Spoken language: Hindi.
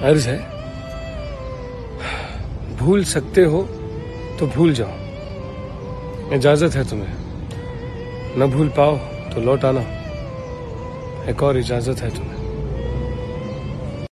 अर्ज है, भूल सकते हो तो भूल जाओ, इजाजत है तुम्हें। न भूल पाओ तो लौट आना, एक और इजाजत है तुम्हें।